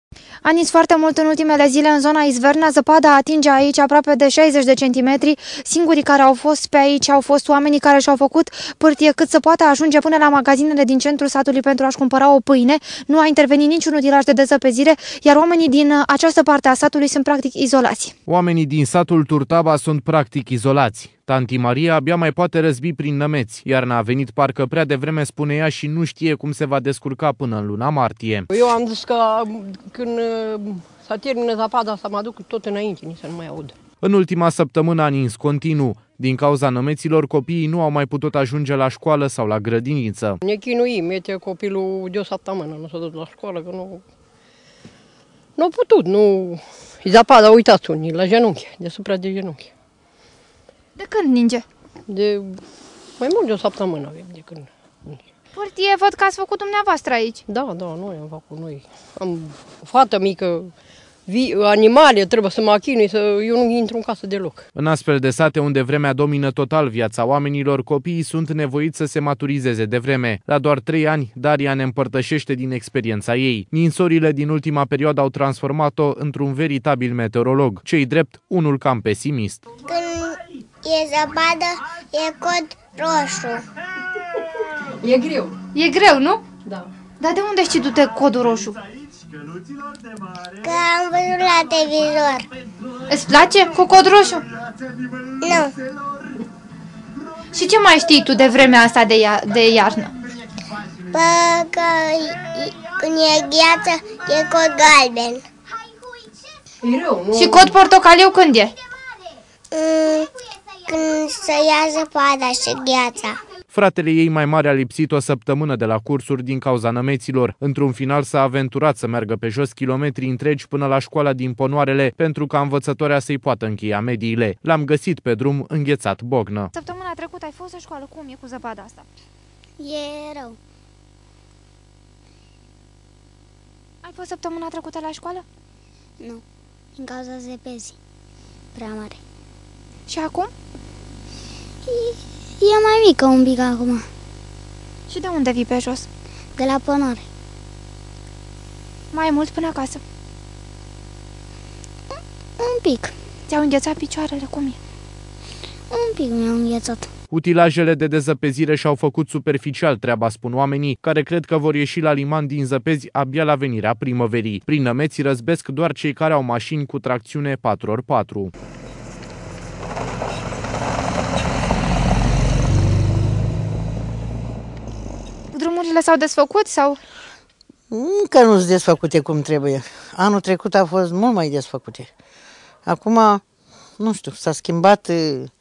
A nins foarte mult în ultimele zile în zona Izverna, zăpada atinge aici aproape de 60 de centimetri. Singurii care au fost pe aici au fost oamenii care și-au făcut pârtie cât să poată ajunge până la magazinele din centrul satului pentru a-și cumpăra o pâine. Nu a intervenit niciun utilaj de dezăpezire, iar oamenii din această parte a satului sunt practic izolați. Oamenii din satul Turtaba sunt practic izolați. Tanti Maria abia mai poate răzbi prin nămeți. Iarna a venit parcă prea devreme, spune ea, și nu știe cum se va descurca până în luna martie. Eu am zis că când s-a terminat zăpada să mă duc tot înainte, nici să nu mai aud. În ultima săptămână a nins continuu. Din cauza nămeților, copiii nu au mai putut ajunge la școală sau la grădiniță. Ne chinuim, mete copilul de o săptămână, nu s-a dus la școală, că nu a putut, nu. Zăpada, uitați unii, la genunchi, deasupra de genunchi. De când ninge? De mai mult de o săptămână avem de când. Pârtie văd că ați făcut dumneavoastră aici. Da, noi am făcut noi. Am o fată mică, animale, trebuie să mă chinui, eu nu intru în casă deloc. În astfel de sate unde vremea domină total viața oamenilor, copiii sunt nevoiți să se maturizeze de vreme. La doar 3 ani, Daria ne împărtășește din experiența ei. Ninsorile din ultima perioadă au transformat-o într-un veritabil meteorolog, cei drept unul cam pesimist. Când e zăpadă, e cod roșu. E greu. E greu, nu? Da. Dar de unde știi tu de codul roșu? Că am văzut la televizor. Îți place cu cod roșu? Nu. Și ce mai știi tu de vremea asta de iarnă? Că când e gheață, e cod galben. E rău, nu? Și cod portocaliu când e? Când se ia zăpada și gheața. Fratele ei mai mare a lipsit o săptămână de la cursuri din cauza nămeților. Într-un final s-a aventurat să meargă pe jos kilometri întregi până la școala din Ponoarele pentru ca învățătoarea să-i poată încheia mediile. L-am găsit pe drum înghețat bognă. Săptămâna trecută ai fost la școală. Cum e cu zăpada asta? E rău. Ai fost săptămâna trecută la școală? Nu. Din cauza zăpezii. Prea mare. Și acum? E mai mică un pic acum. Și de unde vii pe jos? De la Ponoare. Mai mult până acasă. Un pic. Ți-au înghețat picioarele, cum e? Un pic mi-au înghețat. Utilajele de dezăpezire și-au făcut superficial treaba, spun oamenii, care cred că vor ieși la liman din zăpezi abia la venirea primăverii. Prin nămeți răzbesc doar cei care au mașini cu tracțiune 4x4. Drumurile s-au desfăcut sau? Încă nu sunt desfăcute cum trebuie. Anul trecut a fost mult mai desfăcute. Acum, nu știu, s-a schimbat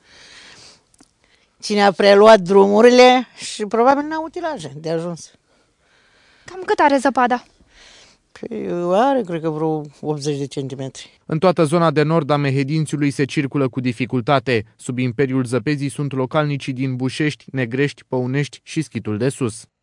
cine a preluat drumurile și probabil n-au utilaje de ajuns. Cam cât are zăpada? Păi are, cred că vreo 80 de centimetri. În toată zona de nord a Mehedințiului se circulă cu dificultate. Sub imperiul zăpezii sunt localnicii din Bușești, Negrești, Păunești și Schitul de Sus.